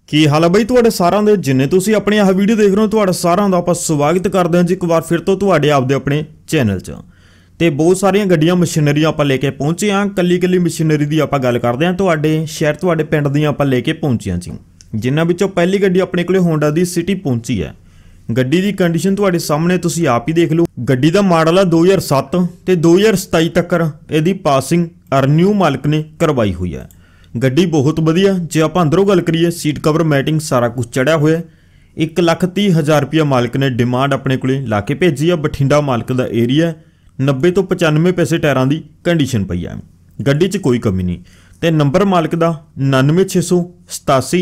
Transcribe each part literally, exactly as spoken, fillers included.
ਕੀ ਹਾਲ ਹੈ ਬਈ ਤੁਹਾਡੇ ਸਾਰਿਆਂ ਦੇ ਜਿੰਨੇ ਤੁਸੀਂ ਆਪਣੀ ਆਹ ਵੀਡੀਓ ਦੇਖ ਰਹੇ ਹੋ ਤੁਹਾਡਾ ਸਾਰਿਆਂ ਦਾ ਆਪਾਂ ਸਵਾਗਤ ਕਰਦੇ ਹਾਂ ਜੀ ਇੱਕ ਵਾਰ ਫਿਰ ਤੋਂ ਤੁਹਾਡੇ ਆਪਦੇ ਆਪਣੇ ਚੈਨਲ 'ਚ। ਤੇ ਬਹੁਤ ਸਾਰੀਆਂ ਗੱਡੀਆਂ ਮਸ਼ੀਨਰੀਆਂ ਆਪਾਂ ਲੈ ਕੇ ਪਹੁੰਚੇ ਹਾਂ। ਕੱਲੀ ਕੱਲੀ ਮਸ਼ੀਨਰੀ ਦੀ ਆਪਾਂ ਗੱਲ ਕਰਦੇ ਹਾਂ। ਤੁਹਾਡੇ ਸ਼ਹਿਰ ਤੁਹਾਡੇ ਪਿੰਡ ਦੀਆਂ ਆਪਾਂ ਲੈ ਕੇ ਪਹੁੰਚੇ ਹਾਂ ਜੀ, ਜਿਨ੍ਹਾਂ ਵਿੱਚੋਂ ਪਹਿਲੀ ਗੱਡੀ ਆਪਣੇ ਕੋਲੇ ਹੋਂਡਾ ਦੀ ਸਿਟੀ ਪਹੁੰਚੀ ਹੈ। ਗੱਡੀ ਦੀ ਕੰਡੀਸ਼ਨ ਤੁਹਾਡੇ ਸਾਹਮਣੇ ਤੁਸੀਂ ਆਪ ਹੀ ਦੇਖ ਲਓ। ਗੱਡੀ ਦਾ ਮਾਡਲ ਆ ਦੋ ਹਜ਼ਾਰ ਸੱਤ ਤੇ ਦੋ ਹਜ਼ਾਰ ਸਤਾਈ ਤੱਕ ਇਹਦੀ ਪਾਸਿੰਗ ਰਿਨਿਊ ਮਾਲਕ ਨੇ ਕਰਵਾਈ ਹੋਈ ਹੈ। ਗੱਡੀ बहुत वधिया। जे आप अंदरों गल करिए सीट कवर मैटिंग सारा कुछ चढ़िया हुआ है। एक लख तीह हज़ार रुपया मालिक ने डिमांड अपने को ला के भेजी है। बठिंडा मालिक का एरिया नब्बे तो पचानवे पैसे टायरां की कंडीशन पई है। गड्डी च कोई कमी नहीं। तो नंबर मालिक का नानवे छे सौ सतासी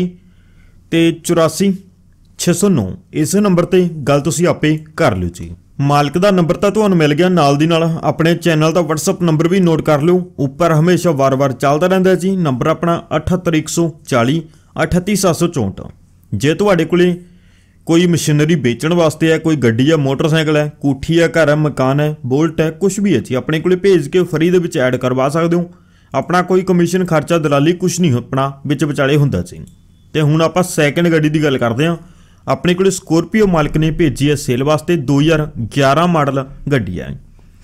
तो चौरासी छे सौ नौ इस नंबर पर गल तुसीं आपे कर लिओ जी। मालिक का नंबर तो तुहानूं मिल गया, नाल दी नाल अपने चैनल का वट्सअप नंबर भी नोट कर लो। उपर हमेशा वार वार चलता रहिंदा जी। नंबर अपना अठहत्तर एक सौ चाली अठत्ती सत्त सौ चौंठ। जे तुहाडे कोले कोई मशीनरी बेचण वास्ते है, कोई गड्डी है, मोटरसाइकिल है, कोठी है, घर है, मकान है, बोल्ट है, कुछ भी है जी अपने कोले भेज के फ्री दे विच ऐड करवा सकदे हो। अपना कोई कमीशन खर्चा दलाली कुछ नहीं अपना विच विचाले हुंदा जी। ते हुण आपां सैकेंड गड्डी दी गल करदे हां। अपने को स्कॉर्पियो मालिक ने भेजी है सेल वास्ते दो हज़ार ग्यारह मॉडल गड्डी है।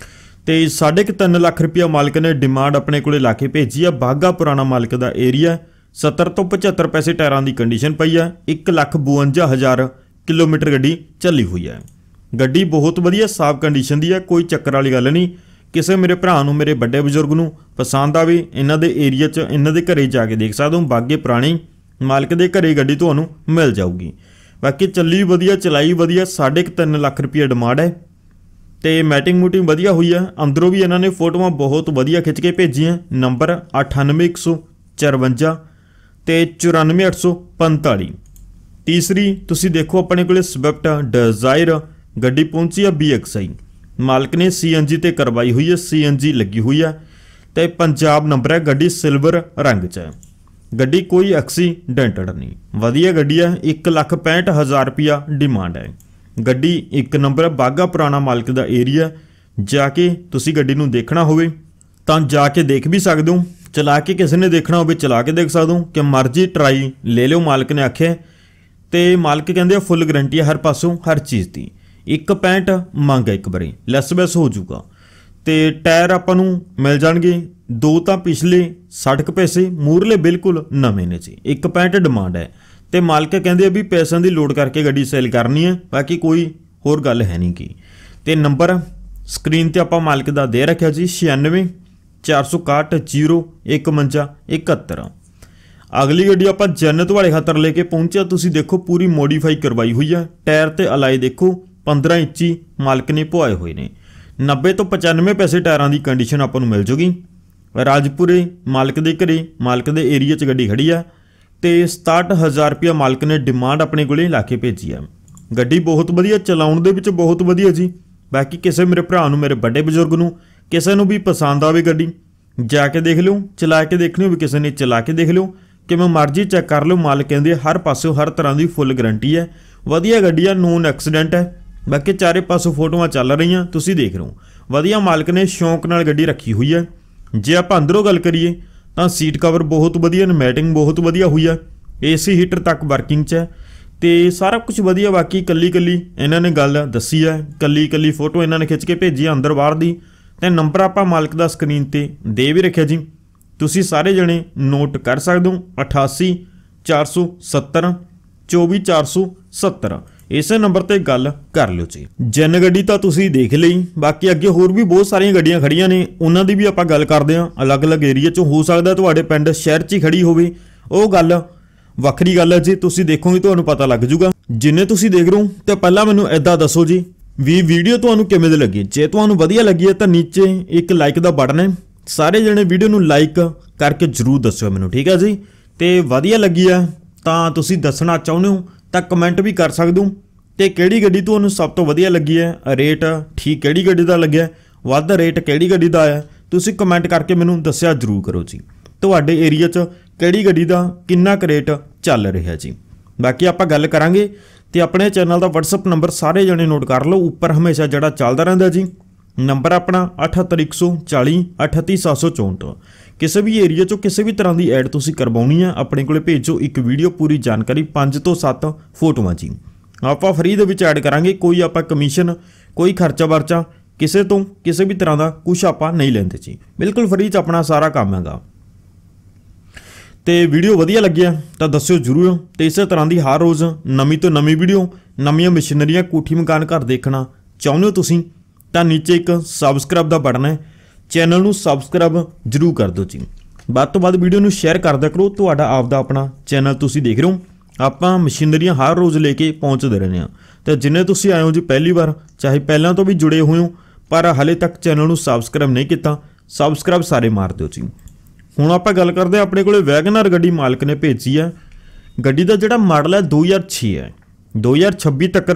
तो साढ़े क तीन लाख रुपया मालिक ने डिमांड अपने को ला के भेजी है। बाघा पुराना मालिक का एरिया सत्तर तो पचहत्तर पैसे टायरां की कंडीशन पई है। एक लख बवंजा हज़ार किलोमीटर गड्डी चली हुई है। गड्डी बहुत वधिया साफ कंडीशन की है, कोई चक्कर वाली गल नहीं। किसी मेरे भरा नूं मेरे बड़े बजुर्ग नूं पसंद आवे इन्हां दे एरिया च इन्हां दे घरे जाके देख सकदे हो। बागे पुराने मालिक के घरे गड्डी तुहानूं मिल जाऊगी। बाकी चली भी वधिया चलाई वधिया। साढ़े क तीन लाख रुपया डिमांड है। तो मैटिंग मूटिंग वधिया हुई है। अंदरों भी इन्होंने फोटोआं बहुत वधिया खिंच के भेजियां। नंबर अठानवे एक सौ चरवंजा तो चौरानवे अठ सौ पंताली। तीसरी तुसी देखो अपने को स्विफ्ट डिजायर गड्डी पहुंची है बी एक्स आई। मालिक ने सी एन जी ते करवाई हुई है, सी एन जी लगी हुई है। तो पंजाब नंबर है, गड्डी सिल्वर रंग च है। गड्डी कोई एक्सीडेंटड नहीं, वधिया गड्डी है। एक लख पैंठ हज़ार रुपया डिमांड है। गड्डी एक नंबर है, बाघा पुराना मालिक का एरिया। जाके तुसी गड्डी नूं देखना होवे तां जाके देख भी सकदे हो। चला के किसी ने देखना होवे चला के देख सकदे हो कि मर्जी ट्राई ले लो। मालिक ने आखे तो मालिक कहंदे फुल गारंटी है हर पासों हर चीज़ की। एक पैंठ मंग एक बारी लैस बैस हो जूगा। तो टायर आपां नूं मिल जाणगे दो तो पिछले साठ क पैसे, मूरले बिल्कुल नवे ने जी। एक पैंठ डिमांड है। तो मालिक कहते भी पैसों की लोड करके गड्डी सेल करनी है, बाकी कोई होर गल है नहीं की। तो नंबर स्क्रीन पर आप मालिक का दे रखा जी छियानवे चार सौ इकाहठ जीरो इकवंजा इकहत्तर। अगली गड्डी आप जन्नत वाले खातर लेके पहुंचे। तुसीं देखो पूरी मॉडिफाई करवाई हुई है। टायर ते अलाई देखो पंद्रह इंची मालिक ने पवाए हुए हैं। नब्बे तो पचानवे पैसे टायरां की कंडीशन आपको मिल जूगी। राजपुरे मालिक के घरे मालिक के एरिया च गड्डी खड़ी है। तो सताहठ हज़ार रुपया मालिक ने डिमांड अपने को ला के भेजी है। गड्डी बहुत वधिया चलाउण दे विच बहुत वधिया जी। बाकी किसी मेरे भरा नूं मेरे बड़े बजुर्ग नूं किसी नूं भी पसंद आवे गड्डी जाके देख लो, चला के देखनी हो भी किसी ने चला के देख लो, किवें मर्जी चेक कर लो। मालिक कहंदे हर पासों हर तरह की फुल गारंटी है। वधिया गड्डी है, नोन एक्सीडेंट है। बाकी चारे पासों फोटोआं चल रही हैं तुसीं देख रहे हो। वधिया मालिक ने शौक नाल गड्डी रखी हुई है। जे आप अंदरों गल करिए तो सीट कवर बहुत वधिया, मैटिंग बहुत वधिया हुई है। ए सी हीटर तक वर्किंग च है। तो सारा कुछ वधिया। बाकी कली कली इन्होंने गल दसी है, कली कली फोटो इन्होंने खिंच के भेजी अंदर बाहर दी। तो नंबर आप मालिक का स्क्रीन पर दे भी रखे जी, तुसीं सारे जने नोट कर सकते हो। अठासी चार सौ सत्तर चौबी चार सौ सत्तर इस नंबर पर गल कर लो जी। जिन गड्डी तो तुसीं देख ली। बाकी अगे होर भी बहुत सारिया गड्डियां खड़ियां ने, उन्हां दी भी आपां गल करदे हां। अलग अलग एरिया चों हो सकदा तुहाडे पिंड शहर च ही खड़ी होवे, वो गल वखरी गल है जी। तुसीं देखोगे तुहानूं पता लग जूगा। जिन्ने तुसीं देख रहे हो तो पहला मैनूं इदां दसो जी भी वीडियो तुहानूं किवें दी लगी। जे तुहानूं वधिया लगी है तो नीचे एक लाइक का बटन है, सारे जने वीडियो नूं लाइक करके जरूर दस्सिओ मैनूं, ठीक है जी। तो वधिया लगी है तो तुसीं दसना चाहुंदे हो तो कमेंट भी कर सकते हो। तो किहड़ी गड्डी तुहानूं सब तो वधिया लगी है, रेट ठीक किहड़ी गड्डी दा लग्गिआ, वध रेट किहड़ी गड्डी दा आया, तुसीं कमेंट करके मैनूं दस्सिआ जरूर करो जी। तुहाडे एरिया च किहड़ी गड्डी दा किन्ना क रेट चल रहा जी। बाकी आपां गल करांगे। तो अपने चैनल का वट्सअप नंबर सारे जने नोट कर लो, उपर हमेशा जिहड़ा चलदा रहिंदा जी। नंबर अपना अठहत्तर एक सौ चाली अठत्ती सत्त सौ चौंठ। ਕਿਸੇ ਵੀ ਏਰੀਆ 'ਚੋਂ ਕਿਸੇ ਵੀ ਤਰ੍ਹਾਂ ਦੀ ਐਡ ਤੁਸੀਂ ਕਰਵਾਉਣੀ ਆ ਆਪਣੇ ਕੋਲੇ ਭੇਜੋ ਇੱਕ ਵੀਡੀਓ पूरी जानकारी पाँच तो सत्त फोटोआं जी ਆਪਾਂ फ्री ਦੇ ਵਿੱਚ ਐਡ ਕਰਾਂਗੇ। कोई ਆਪਾਂ कमीशन कोई खर्चा वर्चा किसी तो किसी भी तरह का कुछ ਆਪਾਂ नहीं लेंदे जी, बिल्कुल फ्री च अपना सारा काम हैगा। तो वीडियो वधिया लग्या तो दस्सिओ जरूर। तो इस तरह की हर रोज़ नवीं तो नवीं वीडियो नवीं मशीनरियां कोठी मकान घर देखना चाहुंदे हो तुसीं तां नीचे एक सबसक्राइब का बटन है, चैनल नूं सबसक्राइब जरूर कर दो जी। ਵੱਧ ਤੋਂ ਵੱਧ वीडियो नूं शेयर कर दिया करो। तुहाडा आपदा अपना चैनल तुसीं देख रहे हो। आपां मशीनरियां हर रोज़ लेके पहुँचते रहने हैं। तो जिन्ने तुसीं आए हो जी पहली बार चाहे पहलां तो भी जुड़े हुए हो पर हाले तक चैनल नूं सबसक्राइब नहीं किया, सबसक्राइब सारे मार दो जी। हुण आपां गल करदे हां अपने कोले वैगनर गड्डी मालक ने भेजी है। गड्डी का जिहड़ा मॉडल है दो हज़ार छे है, दो हज़ार छब्बी तक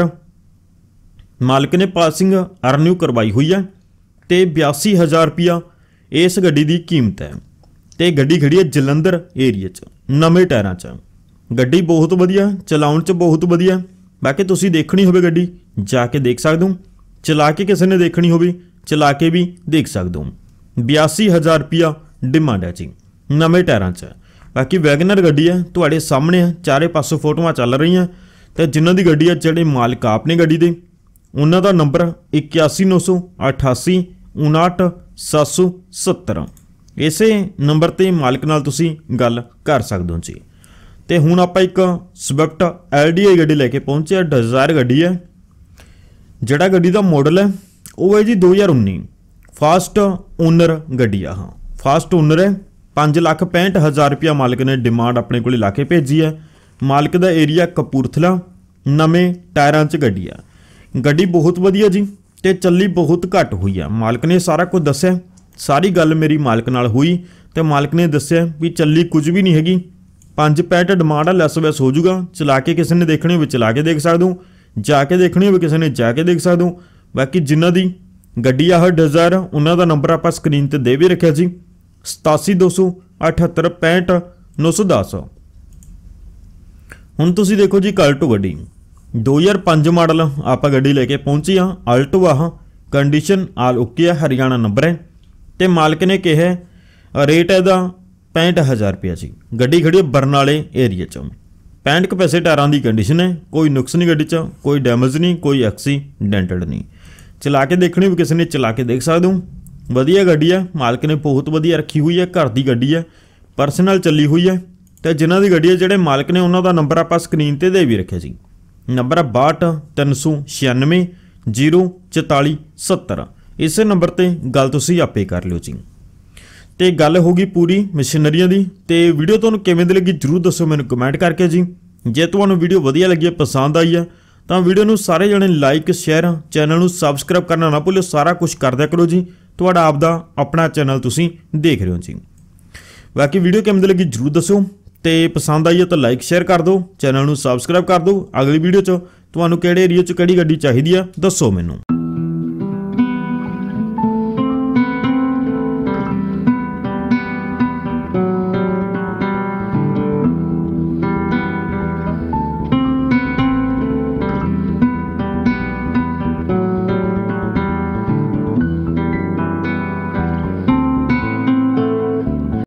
मालक ने पासिंग अरन्यू करवाई हुई है। तो बयासी हज़ार रुपया इस गड्डी की कीमत है। तो गड्डी खड़ी है जलंधर एरिए च नवे टायरां च। गड्डी बहुत वधिया, चलाउण च बहुत वधिया। बाकी तुसीं देखनी होवे गड्डी जाके देख सकदे हो, चला के किसी ने देखनी होवे चला के भी देख सकदे हो। बयासी हज़ार रुपया डिमांड है जी नवे टायरां च। बाकी वैगनर गड्डी है तुहाडे सामने है, चारे पासों फोटोआं चल रही हैं। तो जिन्हां दी गड्डी है जिहड़े मालिक आपने गड्डी दे उन्हां दा नंबर इक्यासी नौ सौ अठासी उनाहठ सत्त सौ सत्तर, इसे नंबर ते मालिक नाल तुसीं गल कर सकदे हो जी। तो हुण आपां एक स्विफ्ट एल डी आई गड्डी लैके पहुंचे। डिज़ायर गड्डी है, जिहड़ा गड्डी दा मॉडल है वो है जी दो हज़ार उन्नी फास्ट ओनर गड्डी आ। हाँ फास्ट ओनर है। पाँच लाख पैंठ हज़ार रुपया मालिक ने डिमांड अपने को ला के भेजी है। मालिक का एरिया कपूरथला, नवे टायरां च गड्डी है। गड्डी बहुत वधिया जी ते चली बहुत घट हुई है। मालिक ने सारा कुछ दस्सिया, सारी गल मेरी मालिक नाल हुई तो मालिक ने दस्सिया भी चली कुछ भी नहीं हैगी। पाँच पैंठ डिमांड है, लैस वैस हो जूगा। चला के किसी ने देखनी हो चला के देख सकते हो, जाके देखनी हो किसी ने जाके देख सकते हो। बाकी जिन्हां दी गड्डी आ डिज़ायर उन्हां दा नंबर आपां स्क्रीन ते दे भी रखिया जी सतासी दो सौ अठहत्तर पैंठ नौ सौ दस। हुण तुसीं देखो जी अल्टो गड्डी दो हज़ार पाँच मॉडल आपां गड्डी लेके पहुंची हाँ। अल्टो आ कंडीशन आल ओके है, हरियाणा नंबर है। तो मालिक ने कहा रेट है पैंठ हज़ार रुपया जी। गड्डी खड़ी है बरनाले एरिए च। पैंठ के पैसे टायरां की कंडीशन है, कोई नुक्स नहीं गड्डी च, कोई डैमेज नहीं, कोई एक्सीडेंटड नहीं। चला के देखनी भी किसी ने चला के देख सकते हो। वधिया गड्डी है, मालिक ने बहुत वधिया रखी हुई है। घर की गड्डी है, परसनल चली हुई है। तो जिन्हां दी गड्डी है जिहड़े मालिक ने उन्हां दा नंबर आपां स्क्रीन ते दे भी रखिया जी। नंबर है बाहठ तीन सौ छियानवे जीरो चौताली सत्तर। इस नंबर ते गल तुसीं आपे कर लिओ जी। तो गल होगी पूरी मशीनरियां दी। तो वीडियो तुहानूं किवें दी लगी जरूर दसो मैनूं कमेंट करके जी। जे तुहानूं वीडियो वधिया लगी है, पसंद आई है तो वीडियो नूं सारे जणे लाइक शेयर चैनल नूं सबसक्राइब करना ना भुल्लिओ। सारा कुछ कर दिया करो जी। तुहाडा आपदा अपना चैनल तुसीं देख रहे हो जी। बाकी वीडियो किवें दी लगी जरूर दसो। तो पसंद आई है तो लाइक शेयर कर दो, चैनल नूं सबसक्राइब कर दो। अगली वीडियो च तुहानूं किहड़े एरिया च किहड़ी गड्डी चाहीदी आ दसो मैनूं।